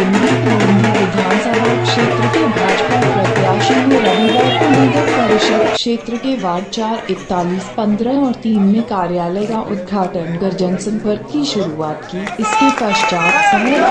विधानसभा क्षेत्र के भाजपा प्रत्याशी ने रविवार को नगर परिषद क्षेत्र के वार्ड 4, 41, 15 और 3 में कार्यालय का उद्घाटन कर जनसंपर्क की शुरुआत की। इसके पश्चात सीतापुर,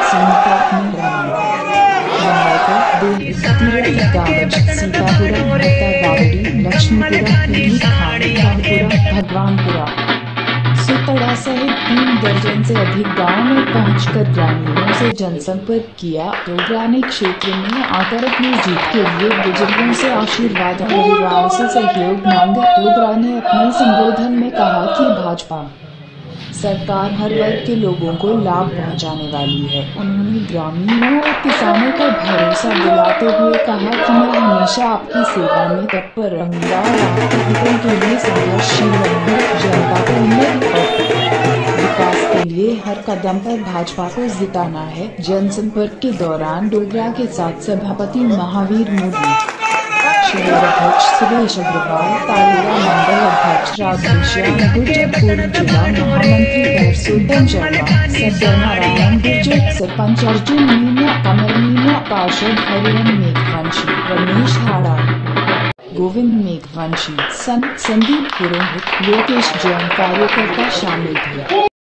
भगवानपुरा, सुतड़ा सहित 3 दर्जन से अधिक गाँव में पहुंचकर ग्रामीणों से जनसंपर्क किया। डोगरा ने क्षेत्र में आकर अपनी जीत के लिए बुजुर्गों से आशीर्वाद और परिवार से सहयोग मांगा। डोगरा ने अपने संबोधन में कहा कि भाजपा सरकार हर वर्ग के लोगों को लाभ पहुंचाने वाली है। उन्होंने ग्रामीणों और किसानों को भरोसा दिलाते हुए कहा कि मैं हमेशा आपकी सेवा में तत्पर रहूंगा और आपके हितों के लिए संघर्षशील रहूंगा। जनता को उन्नति और विकास के लिए हर कदम पर भाजपा को जिताना है। जनसंपर्क के दौरान डोगरा के साथ सभापति महावीर मोदी, शहर अध्यक्ष सुरेश अग्रवाल, तालेरा मंडल अध्यक्ष राधेश्याम गुर्जर, पूर्व जिला महामंत्री परसोत्तम शर्मा, सदर नारायण गुर्जर, सरपंच अर्जुन मीना, कमल मीना, पार्षद हरिओम मेघवंशी, रमेश हाड़ा, गोविंद मेघवंशी, संदीप पुरोहित, लोकेश जैन कार्यकर्ता शामिल थे।